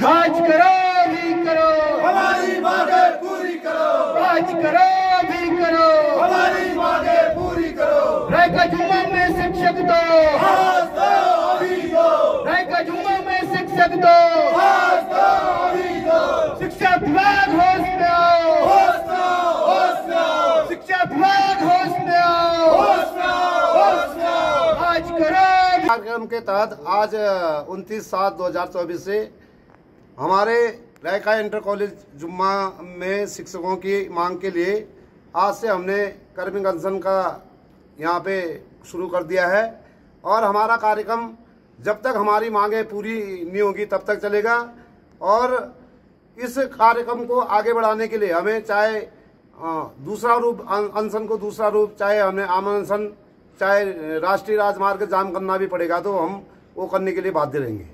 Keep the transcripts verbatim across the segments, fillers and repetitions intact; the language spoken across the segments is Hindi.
आज करो भी करो, हमारी मांगे पूरी करो। आज करो भी करो, हमारी मांगे पूरी करो। रैका जुम्मा में शिक्षक दो, आज दो अभी दो। रैका जुम्मा में शिक्षक दो, आज दो अभी दो। शिक्षा विभाग होश में आओ, होश में आओ, होश में आओ। शिक्षा विभाग होश में आओ, होश में आओ, होश में आओ। आज करो। कार्यक्रम के तहत आज उनतीस सात दो हजार चौबीस से हमारे रैका इंटर कॉलेज जुम्मा में शिक्षकों की मांग के लिए आज से हमने कर्मचारी अनशन का यहाँ पे शुरू कर दिया है और हमारा कार्यक्रम जब तक हमारी मांगें पूरी नहीं होगी तब तक चलेगा। और इस कार्यक्रम को आगे बढ़ाने के लिए हमें चाहे दूसरा रूप अनशन को दूसरा रूप चाहे हमें आम अनशन चाहे राष्ट्रीय राजमार्ग जाम करना भी पड़ेगा तो हम वो करने के लिए बाध्य रहेंगे।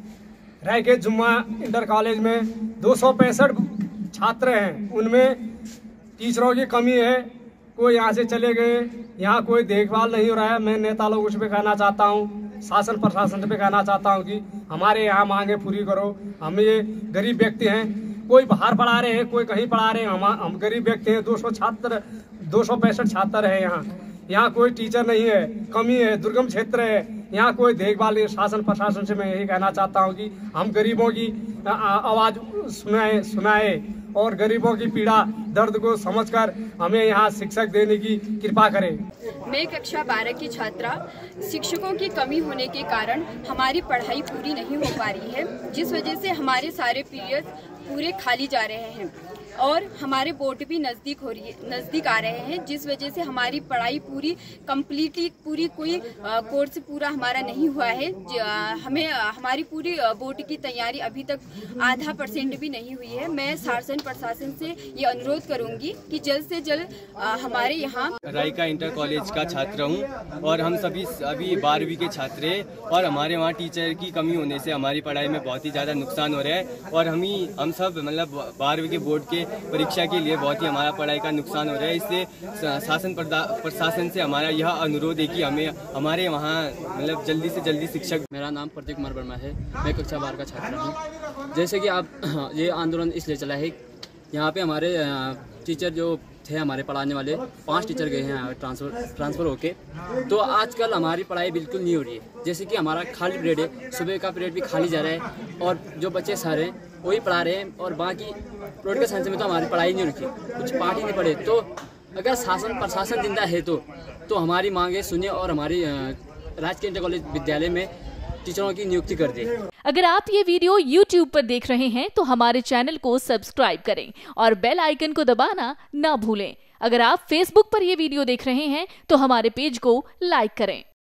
रैका जुम्मा इंटर कॉलेज में दो सौ पैंसठ छात्र हैं, उनमें टीचरों की कमी है। कोई यहाँ से चले गए, यहाँ कोई देखभाल नहीं हो रहा है। मैं नेता लोगों से भी कहना चाहता हूँ, शासन प्रशासन से भी कहना चाहता हूँ कि हमारे यहाँ मांगे पूरी करो। हम ये गरीब व्यक्ति हैं, कोई बाहर पढ़ा रहे हैं, कोई कहीं पढ़ा रहे हैं। हम हम गरीब व्यक्ति हैं। दो सौ छात्र दो सौ पैंसठ छात्र है यहाँ। यहाँ कोई टीचर नहीं है, कमी है, दुर्गम क्षेत्र है, यहाँ कोई देखभाल नहीं। शासन प्रशासन से मैं यही कहना चाहता हूँ कि हम गरीबों की आवाज़ सुनाए सुनाए और गरीबों की पीड़ा दर्द को समझकर हमें यहाँ शिक्षक देने की कृपा करें। मैं कक्षा बारह की छात्रा। शिक्षकों की कमी होने के कारण हमारी पढ़ाई पूरी नहीं हो पा रही है, जिस वजह से हमारे सारे पीरियड पूरे खाली जा रहे हैं और हमारे बोर्ड भी नज़दीक हो रही है नज़दीक आ रहे हैं, जिस वजह से हमारी पढ़ाई पूरी कंप्लीटली पूरी कोई कोर्स पूरा हमारा नहीं हुआ है। हमें हमारी पूरी बोर्ड की तैयारी अभी तक आधा परसेंट भी नहीं हुई है। मैं शासन प्रशासन से ये अनुरोध करूंगी कि जल्द से जल्द हमारे यहाँ रैका इंटर कॉलेज का छात्र हूँ और हम सभी अभी बारहवीं के छात्र हैं और हमारे वहाँ टीचर की कमी होने से हमारी पढ़ाई में बहुत ही ज़्यादा नुकसान हो रहा है और हम ही हम सब मतलब बारहवीं के बोर्ड के परीक्षा के लिए बहुत ही हमारा पढ़ाई का नुकसान हो रहा है। इससे शासन प्रशासन से हमारा यह अनुरोध है कि हमें हमारे वहाँ मतलब जल्दी से जल्दी शिक्षक। मेरा नाम प्रतीक कुमार वर्मा है, मैं कक्षा बारह का छात्र हूँ। जैसे कि आप ये आंदोलन इसलिए चला है, यहाँ पे हमारे टीचर जो थे हमारे पढ़ाने वाले पांच टीचर गए हैं ट्रांसफ़र ट्रांसफ़र होके, तो आजकल हमारी पढ़ाई बिल्कुल नहीं हो रही है। जैसे कि हमारा खाली पीरियड है, सुबह का पीरियड भी खाली जा रहा है और जो बच्चे सारे वही पढ़ा रहे हैं और बाकी पॉलिटिकल साइंस में तो हमारी पढ़ाई नहीं रुकी, कुछ पाठ ही नहीं पढ़े। तो अगर शासन प्रशासन जिंदा है तो तो हमारी मांगे सुनिए और हमारी राजकीय इंटर कॉलेज विद्यालय में टीचरों की नियुक्ति कर दे। अगर आप ये वीडियो यूट्यूब पर देख रहे हैं तो हमारे चैनल को सब्सक्राइब करें और बेल आइकन को दबाना ना भूलें। अगर आप फेसबुक पर ये वीडियो देख रहे हैं तो हमारे पेज को लाइक करें।